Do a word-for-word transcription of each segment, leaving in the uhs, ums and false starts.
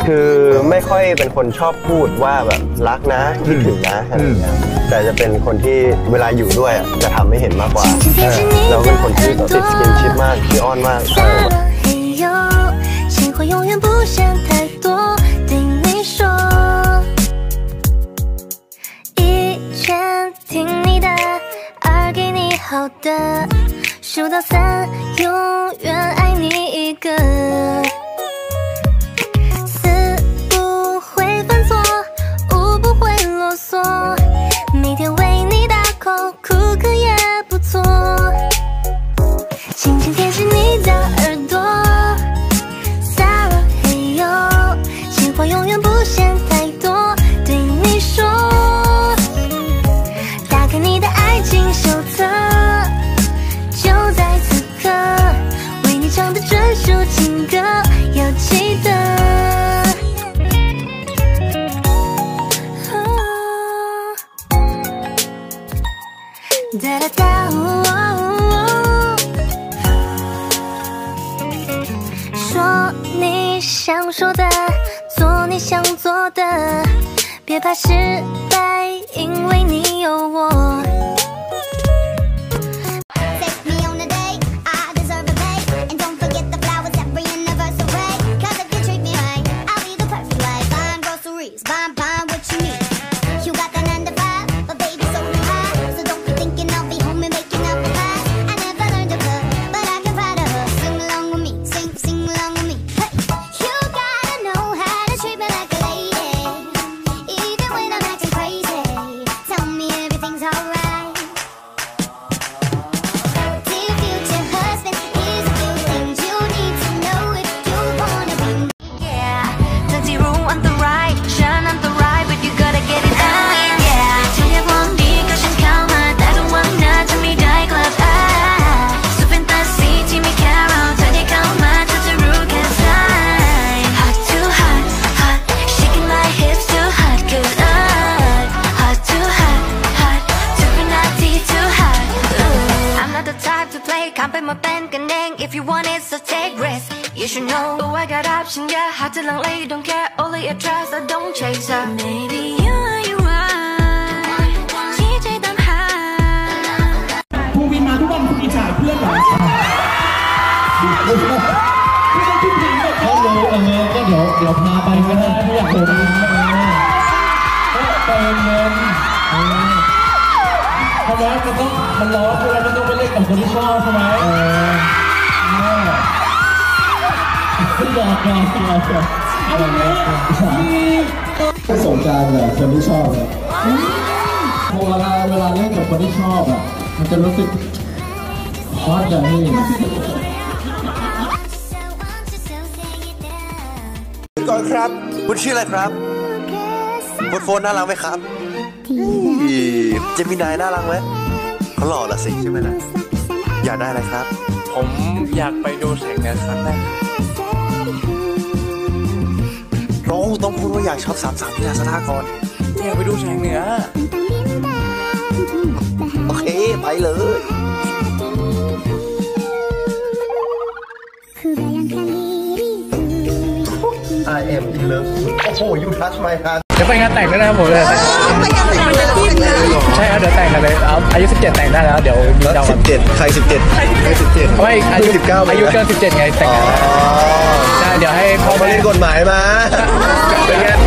คือไม่ค่อยเป็นคนชอบพูดว่าแบบรักนะคิดถึงนะอะไรอย่างเงี้ยแต่จะเป็นคนที่เวลาอยู่ด้วยจะทำให้เห็นมากกว่าเราเป็นคนที่ติดสกินชิปมากขี้อ้อนมาก好的，数到三，永远爱你一个。四不会犯错，五不会啰嗦，每天为你大口，哭个也不错。轻轻贴近你的耳朵，撒了嘿呦，情话永远不嫌太多，对你说，打开你的爱情手册。唱的专属情歌，要记得。哒哒哒，说你想说的，做你想做的，别怕失败，因为你有我。If you want it, so take risks. You should know. Oh, I got options, yeah. Hard to long lay, don't care. Only a trust, I don't chase her. Maybe you are, you are. ที่ใจตามหาภูวินมาทุกวันภูมิจ่ายเพื่อนหรอไม่ใช่ทุกทีแบบเขาเลยเออก็เดี๋ยวเดี๋ยวพาไปก็ได้ที่อยากโดนก็เป็นเงินเพราะว่ามันต้องมันร้อนใช่ไหมมันต้องไปเล่นกับคนที่ชอบใช่ไหมไม่บอกก่อนไม่บอกก่อนไม่สนใจเลยคนที่ชอบเลยพอเวลาเวลาเล่นกับคนที่ชอบอ่ะมันจะรู้สึกฮอตอย่างนี้ก่อนครับคุณชื่ออะไรครับคุณโฟนน่ารักไหมครับเจมินายน่ารักไหมเขาหล่อละสิใช่ไหมล่ะอยากได้อะไรครับผมอยากไปดูแสงเหนือครั้งแรกเราต้องพูดว่าอยากชอบสามสามพิลาสนาก่อนอยากไปดูแสงเหนือโอเคไปเลย I am in love โอ้โห you touch my heart เดี๋ยวไปงานแต่งด้วยนะครับผมเลยใช่ครับเดี๋ยวแต่งกันเลยเอาอายุสิบเจ็ดแต่งได้แล้วเดี๋ยวมีดาวสิบเจ็ดใครสิบเจ็ดใครสิบเจ็ดไม่อายุสิบเก้าอายุเกินสิบเจ็ดไงแต่งกันใช่เดี๋ยวให้พ่อมาเล่นกฎหมายมาเป็นไง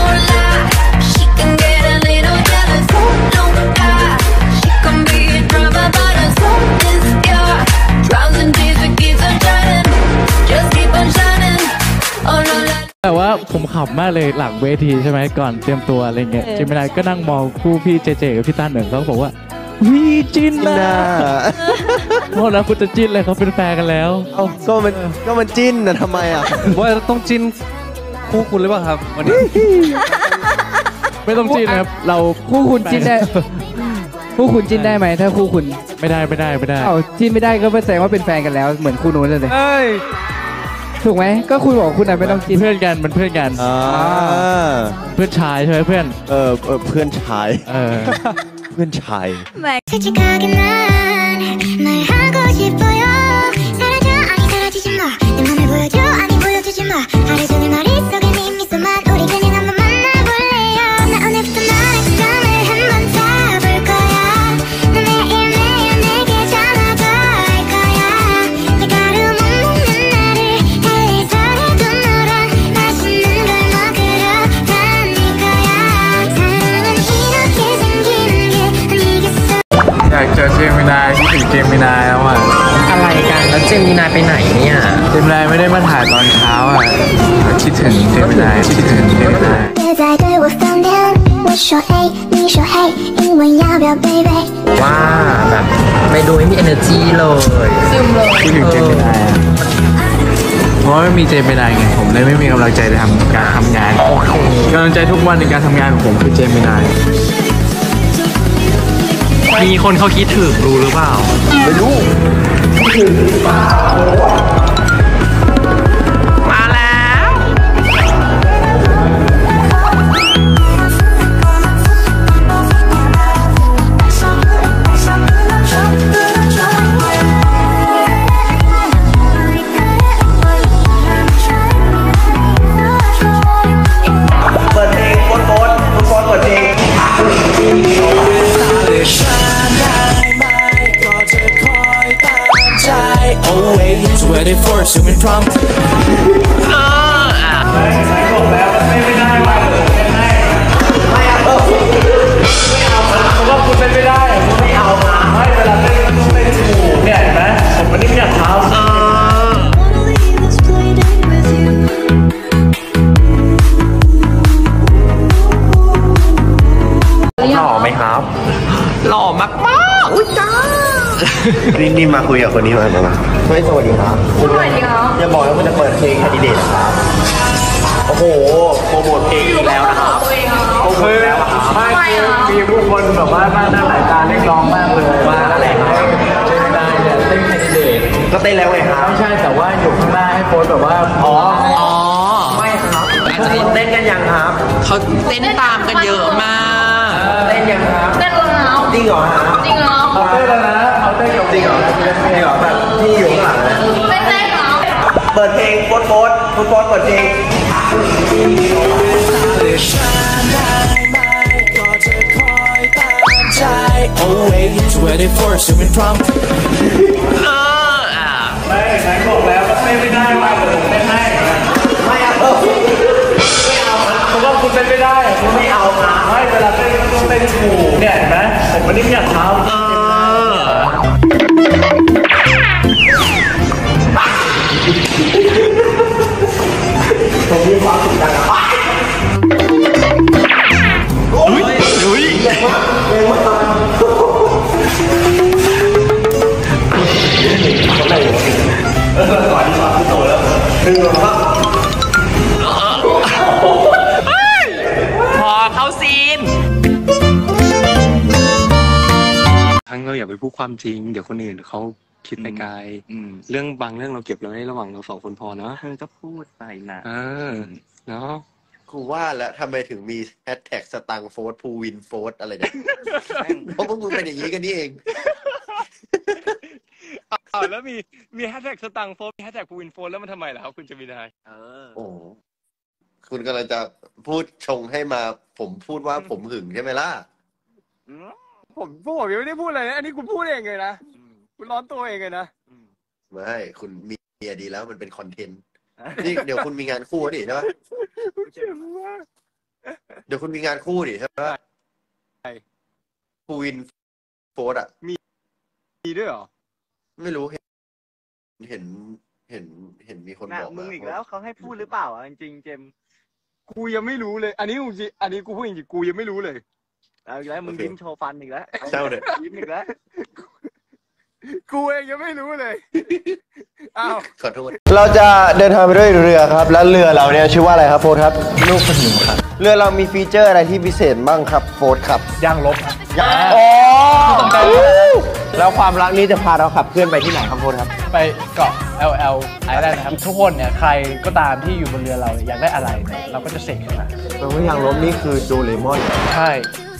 แต่ว่าผมขำมากเลยหลังเวทีใช่ไหมก่อนเตรียมตัวอะไรเงี้ยเจมินายก็นั่งมองคู่พี่เจเจกับพี่ต้าเหนึ่งเขาบอกว่าวิจินนะโทษนะคุณจะจิ้นเลยเขาเป็นแฟนกันแล้วเอาก็มันก็มันจิ้นนะทำไมอ่ะว่าต้องจิ้นคู่คุณหรือเปล่าครับวันนี้ไม่ต้องจิ้นนะครับเราคู่คุณจิ้นได้คู่คุณจิ้นได้ไหมถ้าคู่คุณไม่ได้ไม่ได้ไม่ได้เอาจิ้นไม่ได้ก็แสดงว่าเป็นแฟนกันแล้วเหมือนคู่นู้นเลยถูกไหมก็คุณบอกคุณไม่ต้องจิ้นเพื่อนกันมันเพื่อนกันเพื่อนชายใช่ไหมเพื่อนเออเพื่อนชายเพื่อนชายมินายไปไหนเนี่ยเจมินายไม่ได้มาถ่ายตอนเช้าอ่ะคิดถึงเจมินายคิดถึงเจมินายว่าแบบไม่ดูไม่มี energy เลยซึมเลยคิดถึงเจมินายอ่ะเพราะไม่มีเจมินายไงผมเลยไม่มีกำลังใจในทำการทำงานกำลังใจทุกวันในการทำงานของผมคือเจมินายมีคนเขาคิดถึงรู้หรือเปล่าไม่รู้มาแล้วเปิดเพลงโฟนโฟนโฟนเปิดเพลงAlways ready for assuming prompt เอออ่ะไม่บอกแล้วไม่ไม่ได้ว่าผมไม่ให้ไม่เอาไม่เอาผมว่าคุณเป็นไม่ได้ผมไม่เอาไม่เวลาเต้นต้องเต้นถูกเนี่ยเห็นไหมผมไม่ได้อยากเท้าเออหล่อไหมครับหล่อมากมากอุ้ยจ้านี่นี่มาคุยกับคนนี้มาหรือเปล่าไม่สวัสดีครับสวัสดีครับอย่าบอกว่าคุณจะเปิดเพลงแคนดิเดตครับโอ้โหโปรโมทเพลงอีกแล้วนะครับโปรโมทแล้วไม่มีผู้คนแบบว่าหน้าหน้าหลายตาเรียกร้องมากเลยว่าอะไรครับเจมินายเนี่ยเต้นแคนดิเดตก็เต้นแล้วไงครับไม่ใช่แต่ว่าอยู่ข้างหน้าให้โพสแบบว่าอ๋ออ๋อไม่ครับเต้นกันยังครับเขาเต้นตามกันเยอะมากเต้นยังครับเต้นแล้วจริงเหรอฮะจริงเหรอเอาเต้นแล้วนะเอาเต้นกับจริงเหรอจริงเหรอแบบที่อยู่ข้างหลังนะเต้นเต้นเหรอเปิดเพลงโฟนโฟนโฟนโฟนเปิดเพลง Always ready for assuming prompt เอออ่ะไม่ไหนบอกแล้วว่าไม่ได้ว่าผมไม่ให้ไม่เอาไม่เอาเพราะว่าคุณเป็นไม่ได้ผมไม่เอานะไม่เวลาเต้นต้องเต้นถูกเนี่ยเห็นไหมผมไม่ได้อยากเท้าเออผมมีความสุขจังอ่ะอุ้ยอุ้ยเร็วมากเร็วมากอะไรวะเออก่อนที่จะขึ้นโตแล้วคือว่าพอเข้าซีนทั้งเราอย่าไปพูดความจริงเดี๋ยวคนอื่นเขาคิดไปไกลเรื่องบางเรื่องเราเก็บไว้ระหว่างเราสองคนพอเนาะเธอก็พูดไปนะเออเนาะกูว่าแล้วทำไมถึงมีแฮชแท็กสตังโฟร์ภูวินโฟร์อะไรเนี่ยเพราะพวกมึงเป็นอย่างนี้กันนี่เองอ๋อแล้วมีมีแฮชแท็กสตังโฟร์มีแฮชแท็กภูวินโฟร์แล้วมันทำไมล่ะครับคุณจะมีได้เออโอ้คุณกำลังจะพูดชงให้มาผมพูดว่าผมหึงใช่ไหมล่ะผมผมยังไม่ได้พูดอะไรนะอันนี้คุณพูดเองเลยนะคุณร้อนตัวเองเลยนะไม่คุณมีเมียดีแล้วมันเป็นคอนเทนต์นี่เดี๋ยวคุณมีงานคู่ดิใช่ปะเดี๋ยวคุณมีงานคู่ดิใช่ปะภูวินโฟร์อ่ะมีมีด้วยเหรอไม่รู้เห็นเห็นเห็นเห็นมีคนบอกมึงอีกแล้วเขาให้พูดหรือเปล่าจริงๆเจมกูยังไม่รู้เลยอันนี้จริงอันนี้กูพูดจริงๆกูยังไม่รู้เลยเอาอีกแล้วมึงยิ้มโชว์ฟันอีกแล้วเจ้าเนี่ยยิ้มอีกแล้วกูเองยังไม่รู้เลยอ้าวขอโทษเราจะเดินทางไปด้วยเรือครับแล้วเรือเราเนี่ยชื่อว่าอะไรครับโฟร์ครับลูกสนิมครับเรือเรามีฟีเจอร์อะไรที่พิเศษบ้างครับโฟร์ครับย่างลบย่างอ๋อแล้วความรักนี้จะพาเราขับเคลื่อนไปที่ไหนครับโฟร์ครับไปเกาะ แอล แอล Island นะครับทุกคนเนี่ยใครก็ตามที่อยู่บนเรือเราอยากได้อะไรเนี่ยเราก็จะเสกขึ้นมาแปลว่าย่างลบนี่คือโดเรมอนใช่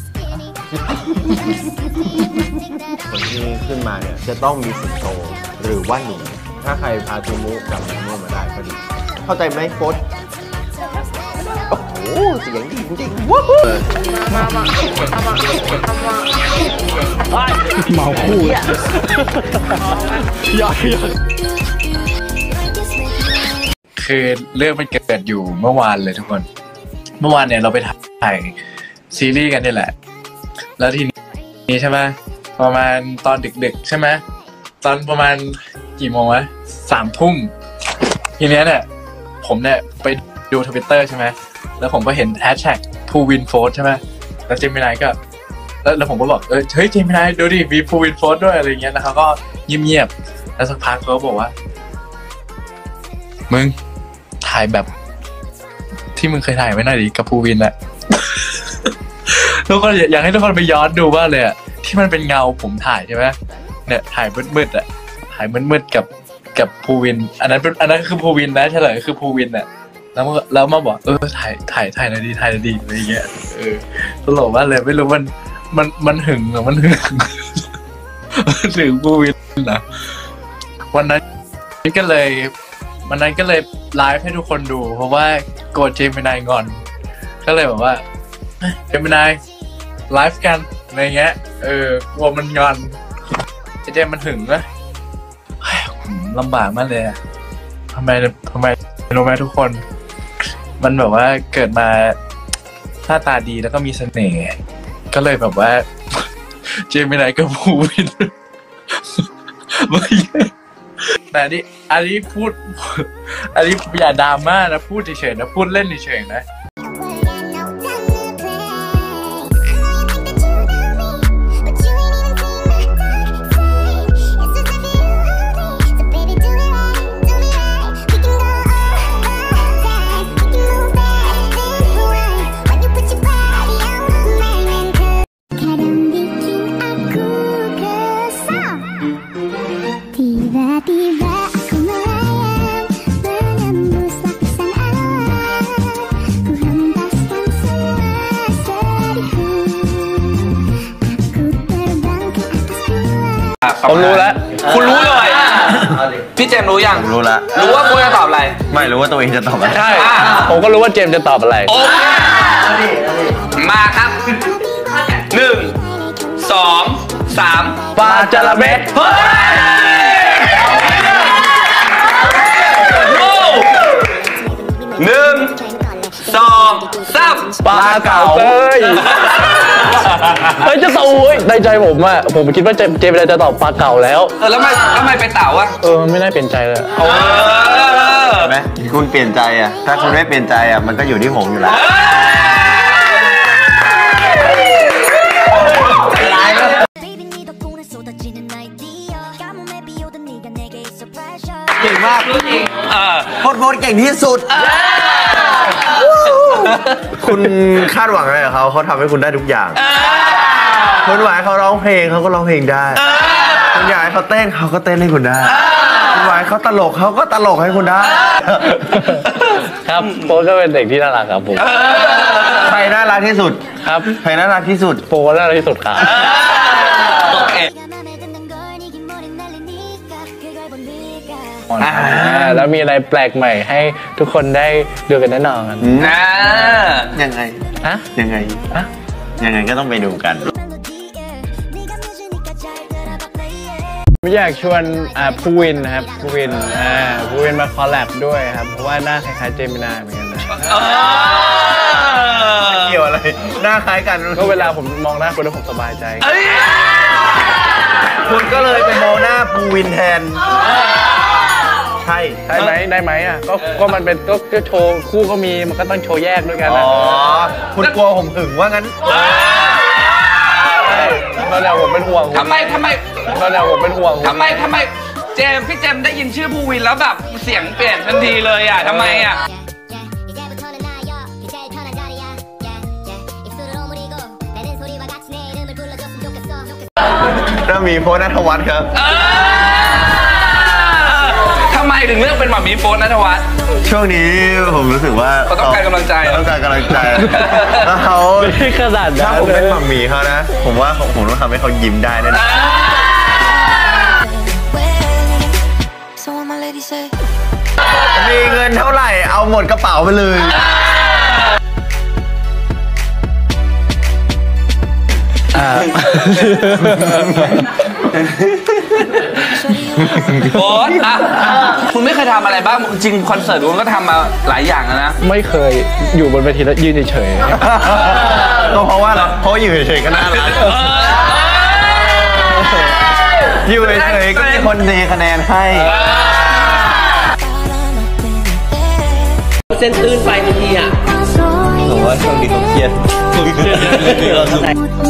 คนที่ขึ้นมาเนี่ยจะต้องมีสิงโตหรือว่าหนูถ้าใครพาจูมุกับมูโน่มาได้ก็ดีเข้าใจไหมโค้ชโอ้โหเสียงดีจริงๆว้าวมามาเมาคู่ยอดยอดคือเรื่องมันเกิดอยู่เมื่อวานเลยทุกคนเมื่อวานเนี่ยเราไปถ่ายซีรีส์กันนี่แหละแล้วทีนี้ใช่ไหมประมาณตอนดึกๆใช่ไหมตอนประมาณกี่โมงวะสามทุ่มทีเนี้ยเนี่ยผมเนี่ยไปดูทวิตเตอร์ใช่ไหมแล้วผมก็เห็นแฮชแท็กพูวินโฟร์ใช่ไหมแล้วเจมินายก็แล้วแล้วผมก็บอกเออเฮ้ยเจมินายดูดิมีพูวินโฟร์ด้วยอะไรเงี้ยแล้วเขาก็เงียบๆแล้วสักพักเขาก็บอกว่ามึงถ่ายแบบที่มึงเคยถ่ายไว้หน่อยดิกับพูวินอะทุกคนอยากให้ทุกคนไปย้อนดูบ้างเลยอะที่มันเป็นเงาผมถ่ายใช่ไหมเนี่ยถ่ายมืดๆอะถ่ายมืดๆกับกับภูวินอันนั้นเป็นอันนั้นคือภูวินนะเฉลยคือภูวินอะแล้วแล้วมาบอกเออถ่ายถ่ายถ่ายหน่อยดีถ่ายหน่อยดีอะไรเงี้ยเออตลกมากเลยไม่รู้มันมันมันหึงหรือมันหึงถึงภูวินนะวันนั้นก็เลยวันนั้นก็เลยไลฟ์ให้ทุกคนดูเพราะว่าโกรธเจมินายงอนก็เลยบอกว่าเจมินายไลฟ์กันอะไรเงี้ยเออกลัวมันงอนเจเจมันหึงนะลำบากมากเลยอะทำไมทำไมรู้ไหมทุกคนมันแบบว่าเกิดมาหน้าตาดีแล้วก็มีเสน่ห์ก็เลยแบบว่าเจมินายก็พูดไม่แต่อันนี้อันนี้พูดอันนี้อย่าดราม่านะพูดเฉยๆนะพูดเล่นเฉยๆนะผมรู้แล้วคุณรู้เลยพี่เจมรู้ยังรู้ละรู้ว่าคุณจะตอบอะไรไม่รู้ว่าตัวเองจะตอบอะไรใช่ผมก็รู้ว่าเจมจะตอบอะไรโอเคมาครับหนึ่งสองสามปลาจระเม็ดเฮ้ยหนึ่งสองสามปลาเก๋าเฮ้ยเฮ้ยจะตอบในใจผมอะผมคิดว่าเจมเจมจะตอบปลาเก๋าแล้วเออแล้วไม่แล้วไม่ไปเต่าอะเออไม่ได้เปลี่ยนใจเลยเห็นไหมคุณเปลี่ยนใจอะถ้าคุณไม่เปลี่ยนใจอะมันก็อยู่ที่ผมอยู่แล้วเก่งมากจริงโคตรโคตรเก่งที่สุดคุณคาดหวังอะไรกับเขาเขาทำให้คุณได้ทุกอย่างคุณหวังให้เขาร้องเพลงเขาก็ร้องเพลงได้คุณอยากให้เขาเต้นเขาก็เต้นให้คุณได้คุณหวังให้เขาตลกเขาก็ตลกให้คุณได้ครับโป๊ก็เป็นเด็กที่น่ารักครับผมใครน่ารักที่สุดครับใครน่ารักที่สุดโป๊น่ารักที่สุดครับแล้วมีอะไรแปลกใหม่ให้ทุกคนได้ดูกันแน่นอนนะยังไงอะยังไงอะยังไงก็ต้องไปดูกันผมอยากชวนภูวินนะครับภูวินภูวินมาคอลแลบด้วยครับเพราะว่าหน้าคล้ายๆเจมินายเหมือนกันนะเกี่ยวอะไรหน้าคล้ายกันก็เวลาผมมองหน้าคุณแล้วผมสบายใจคุณก็เลยไปมองหน้าภูวินแทนใช่ได้ไหมได้ไหมอ่ะก็ก็มันเป็นก็โชว์คู่ก็มีมันก็ต้องโชว์แยกด้วยกันอ๋อคุณกลัวผมหึงว่างั้นใช่ตอนแรกผมเป็นห่วงทำไมทำไมตอนแรกผมเป็นห่วงทำไมทำไมเจมพี่เจมได้ยินชื่อภูวินแล้วแบบเสียงเปลี่ยนทันทีเลยอ่ะทำไมอ่ะถ้ามีโพสต์ณัฐวัฒน์ครับทำไมถึงเลือกเป็นหม่ามีโฟนณัฐวัฒน์ช่วงนี้ผมรู้สึกว่าเขาต้องการกำลังใจต้องการกำลังใจแล้วเขาขนาดนั้นถ้าผมเป็นหม่ามีเขานะผมว่าผมต้องทำให้เขายิ้มได้แน่ๆมีเงินเท่าไหร่เอาหมดกระเป๋าไปเลยโบ๊ทอ่ะคุณไม่เคยทำอะไรบ้างจริงคอนเสิร์ตคุณก็ทำมาหลายอย่างนะไม่เคยอยู่บนเวทีแล้วยืนเฉยๆก็เพราะว่าเพราะอยู่เฉยๆก็น่ารักอยู่เฉยๆก็มีคนเทคะแนนให้เส้นตื้นไปบางทีอ่ะผมว่าช่วงนี้เขาเครียดเครียดเราดู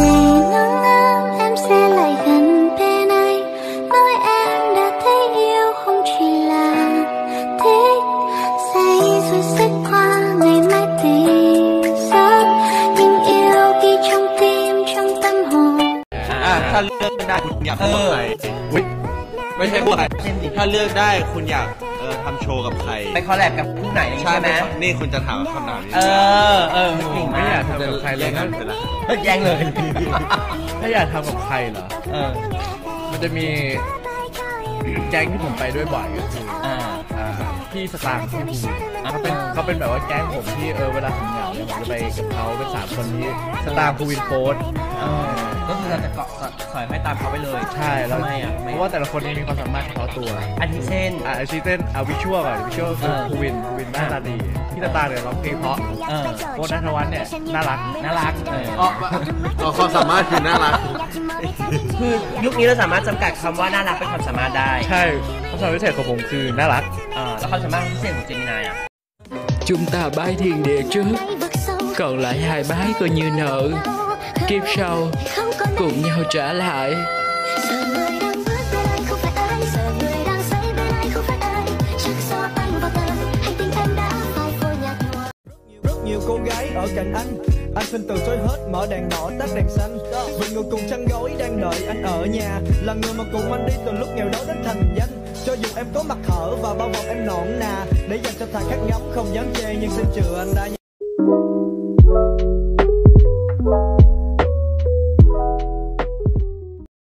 ถ้าเลือกได้คุณอยากพูดกับใครไม่ใช่พูดใครถ้าเลือกได้คุณอยากเออทำโชว์กับใครไปคอลแลบกับผู้ไหนใช่ไหมนี่คุณจะถามคำถามนี้เออเออไม่อยากทำกับใครเลยนะแย่งเลยถ้าอยากทำกับใครเหรอเออมันจะมีแก๊งที่ผมไปด้วยบ่อยก็คืออ่าพี่สตางค์พี่ภูเขาเป็นเขาเป็นแบบว่าแก๊งผมที่เออเวลาผมเหงาเนี่ยผมจะไปกับเขาเป็นสามคนนี้สตางค์ภูวินโฟร์ก็คือเราจะเกาะสอยไม่ตามเขาไปเลยใช่แล้วไม่อ่ะเพราะว่าแต่ละคนนี้มีความสามารถเฉพาะตัวอันที่เช่นอ่ะอันที่เช่นเอาวิชวลก่อนวิชวลคือภูวินภูวินหน้าตาดีพี่สตางค์เนี่ยร้องเพลงเพราะโค้ชณัฐวัฒน์เนี่ยน่ารักน่ารักอ๋อความสามารถคือน่ารักคือยุคนี้เราสามารถจำกัดคำว่าน่ารักเป็นความสามารถได้ใช่ความสามารถพิเศษของผมคือน่ารักอ่าแล้วความสามารถพิเศษของเจมินายอ่ะ Chúng ta bái thiên địa trước, còn lại hai bái coi như nợ. Kiếp sau cùng nhau trả lại. Rất nhiều cô gái ở cạnh anh, anh xin từ chối hết, mở đèn đỏ tắt đèn xanh. Vì người cùng chăn gối đang đợi anh ở nhà, là người mà cùng anh đi từ lúc nghèo đói đến thành danh. Cho dù em có mặt hở và bao bọc em nõn nà, để dành cho thằng khác ngắm không dám chê, nhưng xin chừa anh đã.